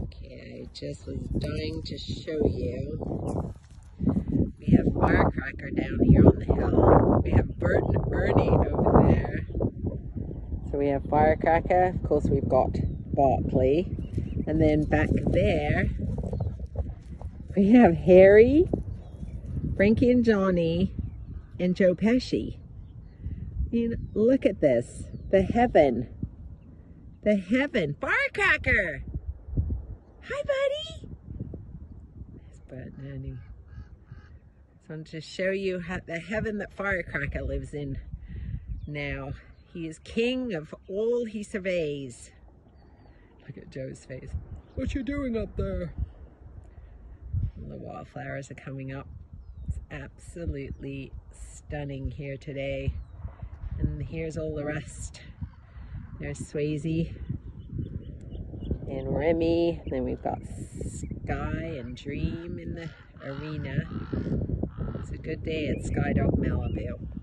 Okay, I just was dying to show you. We have Firecracker down here on the hill. We have Bert and Ernie over there. So we have Firecracker. Of course, we've got Barkley. And then back there, we have Harry, Frankie and Johnny, and Joe Pesci. And look at this. The heaven. The heaven. Firecracker! Hi, buddy! There's Bert and Ernie. So I want to show you the heaven that Firecracker lives in now. He is king of all he surveys. Look at Joe's face. What you doing up there? And the wildflowers are coming up. It's absolutely stunning here today. And here's all the rest. There's Swayze and Remy. Then we've got Sky and Dream in the arena. It's a good day at Skydog Malibu.